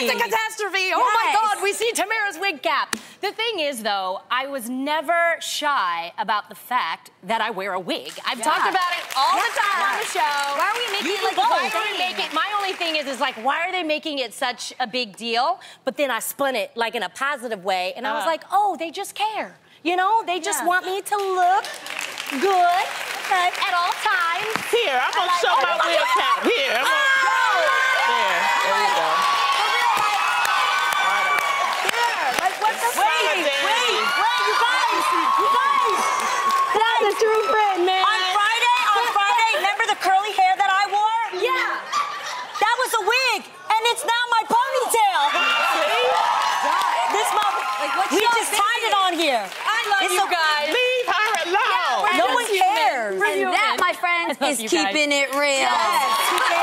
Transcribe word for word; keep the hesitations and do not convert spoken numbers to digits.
It's a catastrophe. Yes. Oh my God, we see Tamara's wig cap. The thing is, though, I was never shy about the fact that I wear a wig. I've yeah. talked about it all yeah. the time on the show. Why are we making you it like both. why are we making, my only thing is, is like, why are they making it such a big deal? But then I spun it like in a positive way, and uh. I was like, oh, they just care. You know, they just yeah. want me to look good okay. at all times. Here, I'm gonna like, show oh, my wig cap. Here, I'm gonna. Oh, there, there we go. Here, like what the Wait, wait, wait, you guys, you guys. That's a true friend, man. On Friday, on Friday, remember the curly hair that I wore? Yeah. That was a wig, and it's now my ponytail. See? This mom, like, what we just tied it on here. I love it's you a, guys. Leave her alone. Yeah, no one cares. And that, my friends, is keeping it real. Yes.